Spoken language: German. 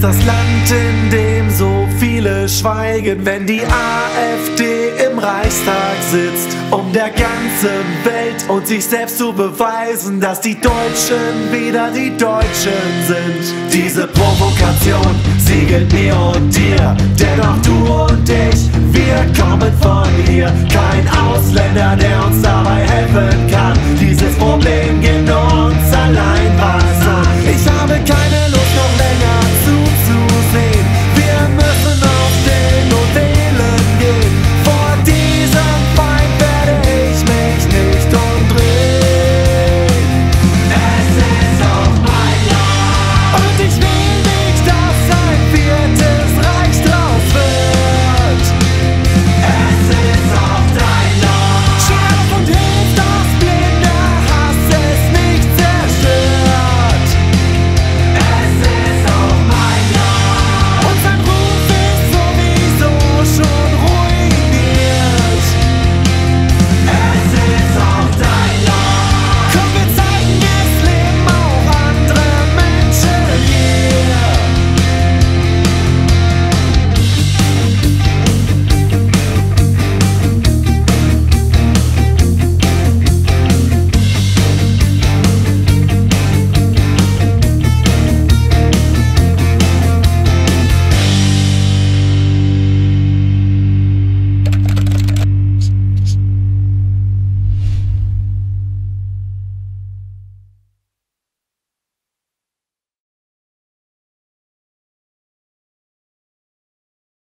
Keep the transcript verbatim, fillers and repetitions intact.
das Land, in dem so viele schweigen, wenn die AfD im Reichstag sitzt, um der ganzen Welt und sich selbst zu beweisen, dass die Deutschen wieder die Deutschen sind. Diese Provokation, sie gilt mir und dir, denn auch du und ich, wir kommen von hier. Kein Ausländer, der uns dabei helfen kann, dieses Problem geht nur uns allein was.